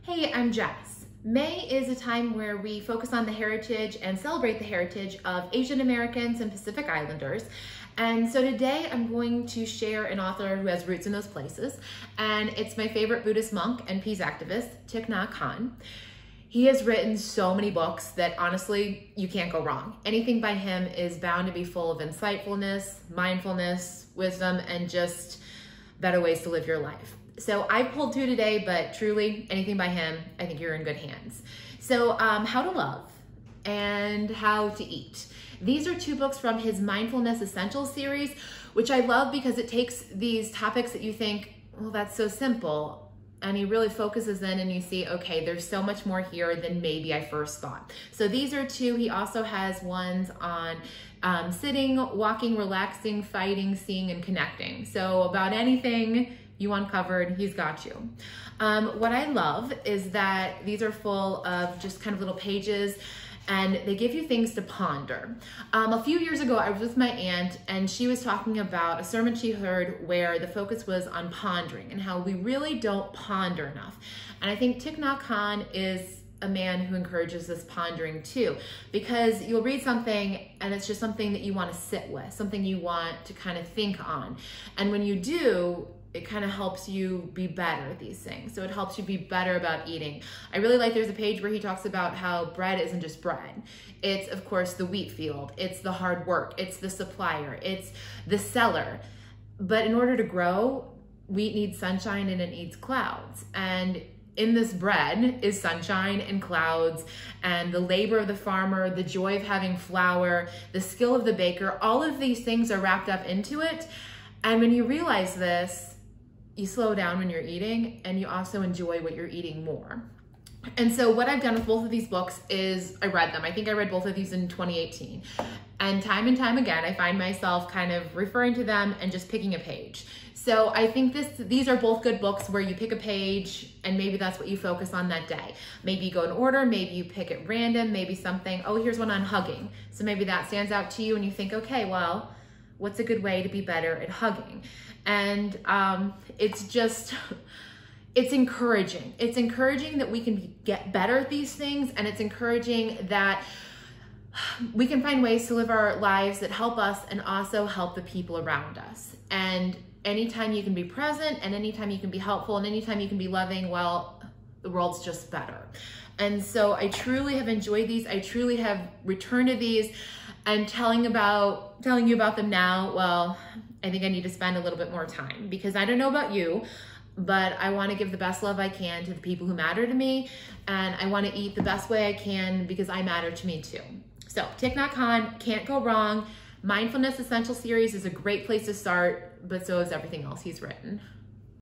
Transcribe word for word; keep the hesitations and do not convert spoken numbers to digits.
Hey, I'm Jess. May is a time where we focus on the heritage and celebrate the heritage of Asian Americans and Pacific Islanders. And so today I'm going to share an author who has roots in those places. And it's my favorite Buddhist monk and peace activist, Thich Nhat Hanh. He has written so many books that honestly, you can't go wrong. Anything by him is bound to be full of insightfulness, mindfulness, wisdom, and just better ways to live your life. So I pulled two today, but truly anything by him, I think you're in good hands. So um, How to Love and How to Eat. These are two books from his Mindfulness Essentials series, which I love because it takes these topics that you think, well, that's so simple. And he really focuses in and you see, okay, there's so much more here than maybe I first thought. So these are two. He also has ones on um, sitting, walking, relaxing, fighting, seeing, and connecting. So about anything you uncovered, he's got you. Um, what I love is that these are full of just kind of little pages and they give you things to ponder. Um, a few years ago, I was with my aunt and she was talking about a sermon she heard where the focus was on pondering and how we really don't ponder enough. And I think Thich Nhat Hanh is a man who encourages this pondering too, because you'll read something and it's just something that you want to sit with, something you want to kind of think on. And when you do, it kind of helps you be better at these things. So it helps you be better about eating. I really like there's a page where he talks about how bread isn't just bread. It's of course the wheat field, it's the hard work, it's the supplier, it's the seller. But in order to grow, wheat needs sunshine and it needs clouds. And in this bread is sunshine and clouds and the labor of the farmer, the joy of having flour, the skill of the baker, all of these things are wrapped up into it. And when you realize this, you slow down when you're eating and you also enjoy what you're eating more. And so what I've done with both of these books is I read them. I think I read both of these in twenty eighteen. And time and time again, I find myself kind of referring to them and just picking a page. So I think this, these are both good books where you pick a page and maybe that's what you focus on that day. Maybe you go in order, maybe you pick at random, maybe something, oh, here's one on hugging. So maybe that stands out to you and you think, okay, well, what's a good way to be better at hugging? And um, it's just, it's encouraging. It's encouraging that we can get better at these things, and it's encouraging that we can find ways to live our lives that help us and also help the people around us. And anytime you can be present and anytime you can be helpful and anytime you can be loving, well, the world's just better. And so I truly have enjoyed these. I truly have returned to these, and telling about telling you about them now, well, I think I need to spend a little bit more time because I don't know about you, but I want to give the best love I can to the people who matter to me, and I want to eat the best way I can because I matter to me too. So Thich Nhat Hanh, can't go wrong. Mindfulness Essential series is a great place to start, but so is everything else he's written.